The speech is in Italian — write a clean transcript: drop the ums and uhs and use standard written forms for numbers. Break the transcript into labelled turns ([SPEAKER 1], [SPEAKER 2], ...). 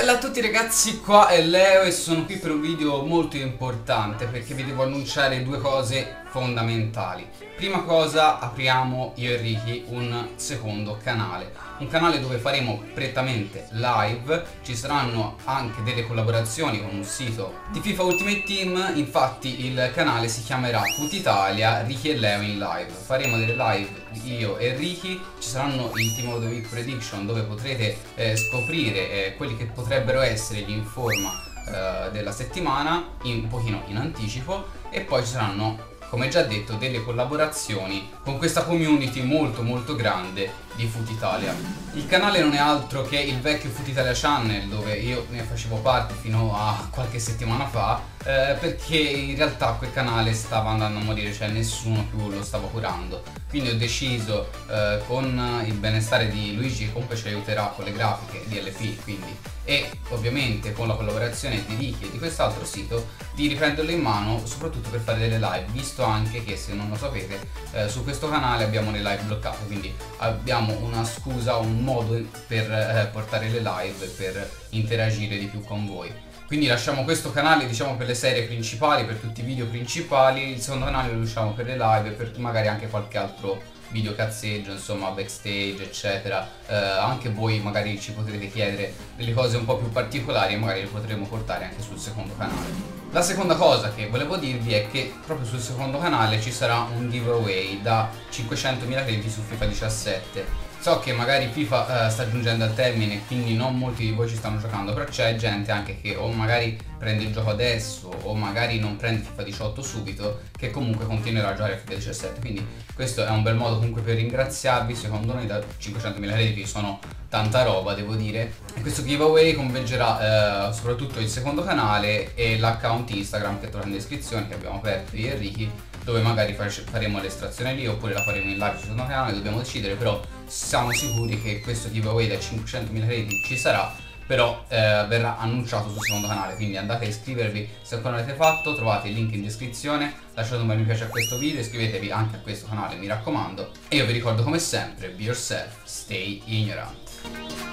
[SPEAKER 1] Bella a tutti ragazzi, qua è Leo e sono qui per un video molto importante perché vi devo annunciare due cose fondamentali. Prima cosa, apriamo io e Ricky un secondo canale, un canale dove faremo prettamente live, ci saranno anche delle collaborazioni con un sito di FIFA Ultimate Team. Infatti il canale si chiamerà Foot Italia Ricky e Leo in live. Faremo delle live io e Ricky, ci saranno i Team of the Week Prediction dove potrete scoprire quelli che potrebbero essere gli informa della settimana un pochino in anticipo, e poi ci saranno, come già detto, delle collaborazioni con questa community molto grande di Foot Italia. Il canale non è altro che il vecchio Foot Italia Channel, dove io ne facevo parte fino a qualche settimana fa, perché in realtà quel canale stava andando a morire, cioè nessuno più lo stava curando. Quindi ho deciso, con il benestare di Luigi, che comunque ci aiuterà con le grafiche di LP, quindi, e ovviamente con la collaborazione di Ricky e di quest'altro sito, di riprenderlo in mano, soprattutto per fare delle live, visto anche che, se non lo sapete, su questo canale abbiamo le live bloccate, quindi abbiamo una scusa, un modo per portare le live e per interagire di più con voi. Quindi lasciamo questo canale, diciamo, per le serie principali, per tutti i video principali. Il secondo canale lo lasciamo per le live e per magari anche qualche altro video cazzeggio, insomma, backstage eccetera. Anche voi magari ci potrete chiedere delle cose un po' più particolari e magari le potremo portare anche sul secondo canale. La seconda cosa che volevo dirvi è che proprio sul secondo canale ci sarà un giveaway da 500.000 crediti su FIFA 17. So che magari FIFA sta giungendo al termine, quindi non molti di voi ci stanno giocando, però c'è gente anche che o magari prende il gioco adesso o magari non prende FIFA 18 subito, che comunque continuerà a giocare a FIFA 17. Quindi questo è un bel modo comunque per ringraziarvi. Secondo noi da 500.000 crediti sono tanta roba, devo dire. E questo giveaway coinvolgerà soprattutto il secondo canale e l'account Instagram che trovate in descrizione, che abbiamo aperto io e Ricky, dove magari faremo l'estrazione lì oppure la faremo in live sul secondo canale, dobbiamo decidere. Però siamo sicuri che questo giveaway da 500.000 crediti ci sarà, però verrà annunciato sul secondo canale, quindi andate a iscrivervi se ancora non l'avete fatto, trovate il link in descrizione, lasciate un bel mi piace a questo video, iscrivetevi anche a questo canale, mi raccomando, e io vi ricordo come sempre: be yourself, stay ignorant.